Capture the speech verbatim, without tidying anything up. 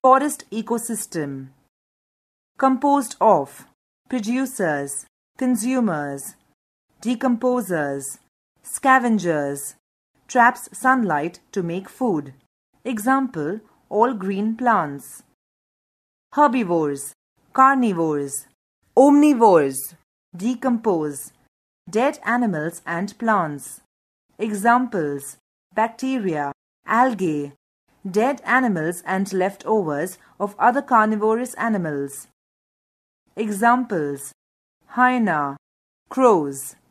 Forest ecosystem. Composed of producers, consumers, decomposers, scavengers, traps sunlight to make food. Example, all green plants. Herbivores, carnivores, omnivores, decompose, dead animals and plants. Examples, bacteria, algae, dead animals and leftovers of other carnivorous animals. Examples, hyena, crows.